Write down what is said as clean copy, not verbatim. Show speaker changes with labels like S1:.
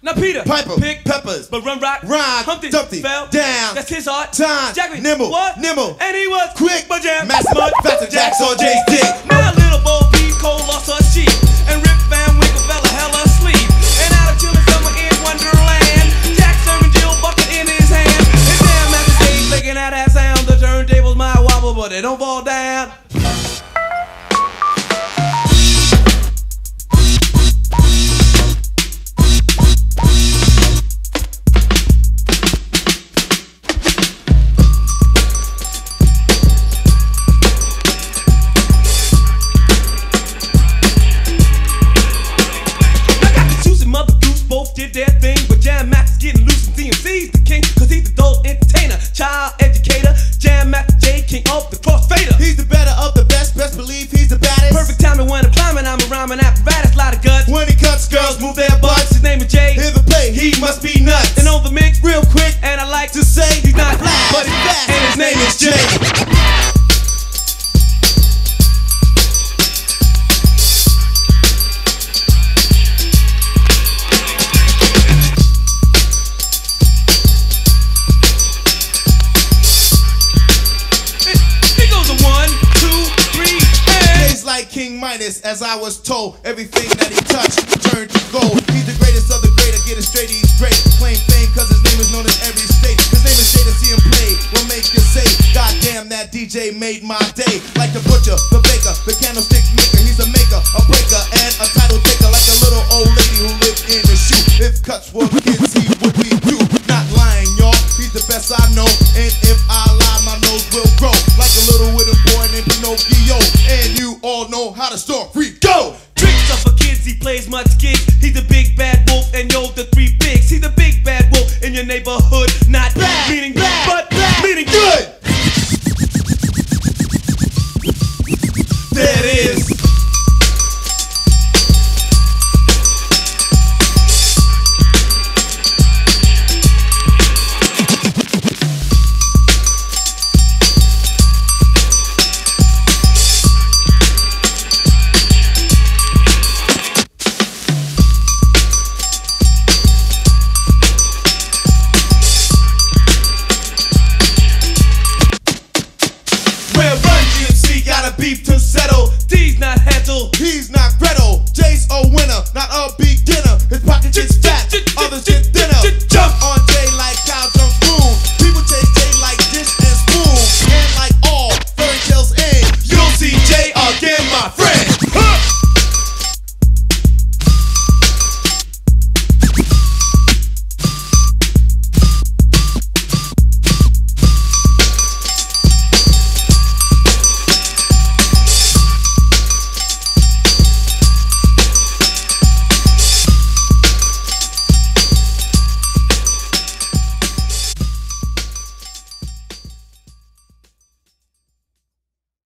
S1: Now Peter,
S2: Piper,
S1: pick
S2: peppers,
S1: but run rock,
S2: rhyme,
S1: Humpty,
S2: Dumpty,
S1: fell
S2: down,
S1: that's his art.
S2: time,
S1: Jackie,
S2: nimble,
S1: what?
S2: nimble,
S1: and he was
S2: quick,
S1: but jam,
S2: master,
S1: mud,
S2: faster, Jack's on Jay's dick.
S1: Now little Bo Peep Cole lost her sheep, and Rip Van Winkle fell a hell asleep. And out of chilling summer in Wonderland, Jack serving Jill bucket in his hand. And damn after days making out that sound, the turntables might wobble, but they don't fall down. Did their thing, but J and M.C getting loose and D.M.C's the king, cause he's the adult entertainer, child educator, J and M.C, king of the crossfader.
S2: He's the better of the best, best believe he's the baddest.
S1: Perfect timing when I'm climbing, I'm a rhyming apparatus, lot of guts.
S2: When he cuts, girls move their butts.
S1: His name is Jay,
S2: Hear the play, he must be nuts.
S1: and on the mix,
S2: Real quick,
S1: and I like
S2: to say
S1: he's not
S2: flash,
S1: but he's fast,
S2: and his name is Jay. Like King Midas, as I was told, everything that he touched turned to gold. He's the greatest of the great, I get it straight, he's great. Claim fame cause his name is known in every state. His name is J to see him play, will make you say, God damn, that DJ made my day. Like the butcher, the baker, the candlestick maker. He's a maker, a breaker, and a title taker. Like a little old lady who lived in a shoe. If cuts were